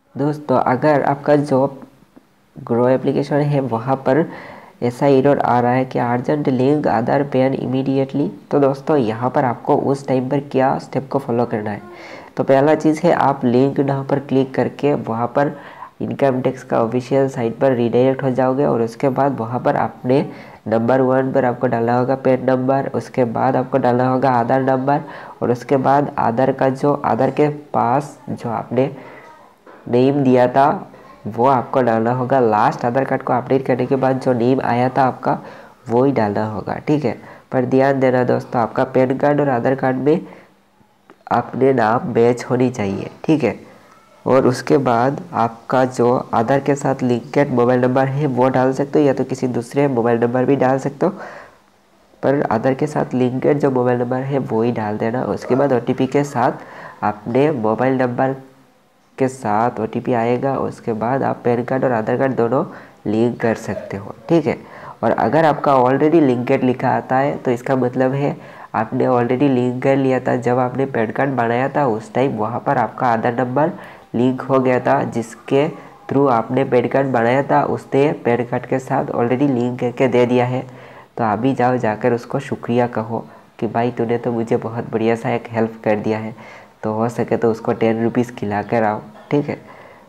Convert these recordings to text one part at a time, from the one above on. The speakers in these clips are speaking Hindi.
दोस्तों अगर आपका जो ग्रो एप्लीकेशन है वहाँ पर ऐसा एरर आ रहा है कि urgent link Aadhaar PAN immediately, तो दोस्तों यहाँ पर आपको उस टाइम पर क्या स्टेप को फॉलो करना है। तो पहला चीज़ है आप लिंक यहाँ पर क्लिक करके वहाँ पर इनकम टैक्स का ऑफिशियल साइट पर रीडायरेक्ट हो जाओगे और उसके बाद वहाँ पर आपने नंबर 1 पर आपको डालना होगा पैन नंबर, उसके बाद आपको डालना होगा आधार नंबर और उसके बाद आधार के पास जो आपने नेम दिया था वो आपको डालना होगा। लास्ट आधार कार्ड को अपडेट करने के बाद जो नेम आया था आपका वो ही डालना होगा, ठीक है। पर ध्यान देना दोस्तों, आपका पैन कार्ड और आधार कार्ड में अपने नाम मैच होनी चाहिए, ठीक है। और उसके बाद आपका जो आधार के साथ लिंकेड मोबाइल नंबर है वो डाल सकते हो या तो किसी दूसरे मोबाइल नंबर भी डाल सकते हो, पर आधार के साथ लिंकेड जो मोबाइल नंबर है वो ही डाल देना। उसके बाद OTP के साथ अपने मोबाइल नंबर के साथ OTP आएगा, उसके बाद आप पैन कार्ड और आधार कार्ड दोनों लिंक कर सकते हो, ठीक है। और अगर आपका ऑलरेडी लिंकेड लिखा आता है तो इसका मतलब है आपने ऑलरेडी लिंक कर लिया था। जब आपने पैन कार्ड बनाया था उस टाइम वहाँ पर आपका आधार नंबर लिंक हो गया था, जिसके थ्रू आपने पैन कार्ड बनाया था उसने पैन कार्ड के साथ ऑलरेडी लिंक करके दे दिया है। तो अभी जाओ जाकर उसको शुक्रिया कहो कि भाई तूने तो मुझे बहुत बढ़िया सा एक हेल्प कर दिया है। तो हो सके तो उसको 10 रुपीज़ खिला कर आओ, ठीक है।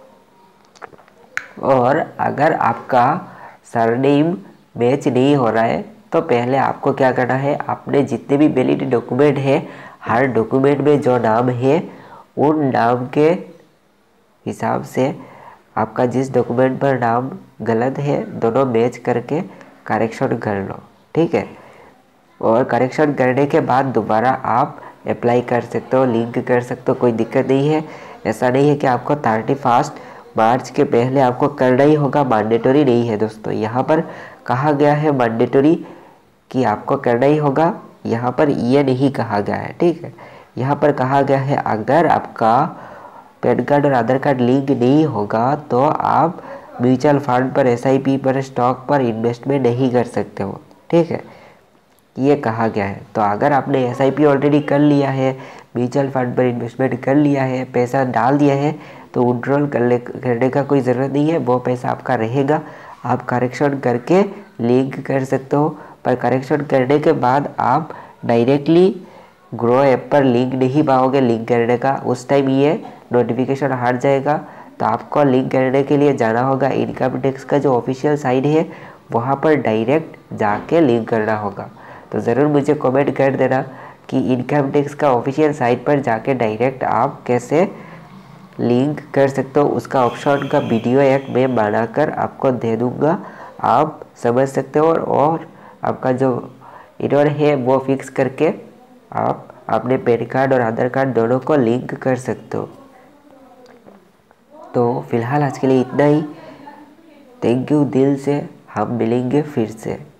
और अगर आपका सरनेम मैच नहीं हो रहा है तो पहले आपको क्या करना है, आपने जितने भी वैलिड डॉक्यूमेंट है हर डॉक्यूमेंट में जो नाम है उन नाम के हिसाब से आपका जिस डॉक्यूमेंट पर नाम गलत है दोनों मैच करके करेक्शन कर लो, ठीक है। और करेक्शन करने के बाद दोबारा आप अप्लाई कर सकते हो, लिंक कर सकते हो, कोई दिक्कत नहीं है। ऐसा नहीं है कि आपको 31 मार्च के पहले आपको करना ही होगा, मैंडेटरी नहीं है दोस्तों। यहाँ पर कहा गया है मैंडेटरी कि आपको करना ही होगा, यहाँ पर ये नहीं कहा गया है, ठीक है। यहाँ पर कहा गया है अगर आपका पैन कार्ड और आधार कार्ड लिंक नहीं होगा तो आप म्यूचुअल फंड पर, SIP पर, स्टॉक पर इन्वेस्टमेंट नहीं कर सकते हो, ठीक है। ये कहा गया है। तो अगर आपने SIP ऑलरेडी कर लिया है, म्यूचुअल फंड पर इन्वेस्टमेंट कर लिया है, पैसा डाल दिया है, तो विड्रॉल करने का कोई ज़रूरत नहीं है, वो पैसा आपका रहेगा। आप करेक्शन करके लिंक कर सकते हो, पर करेक्शन करने के बाद आप डायरेक्टली ग्रो ऐप पर लिंक नहीं पाओगे लिंक करने का, उस टाइम ये नोटिफिकेशन हट जाएगा। तो आपको लिंक करने के लिए जाना होगा इनकम टैक्स का जो ऑफिशियल साइट है वहाँ पर डायरेक्ट जाके लिंक करना होगा। तो ज़रूर मुझे कमेंट कर देना कि इनकम टैक्स का ऑफिशियल साइट पर जाके डायरेक्ट आप कैसे लिंक कर सकते हो। उसका ऑप्शन का वीडियो एक मैं बनाकर आपको दे दूँगा, आप समझ सकते हो और आपका जो एरर है वो फिक्स करके आप अपने पैन कार्ड और आधार कार्ड दोनों को लिंक कर सकते हो। तो फिलहाल आज के लिए इतना ही। थैंक यू दिल से, हम मिलेंगे फिर से।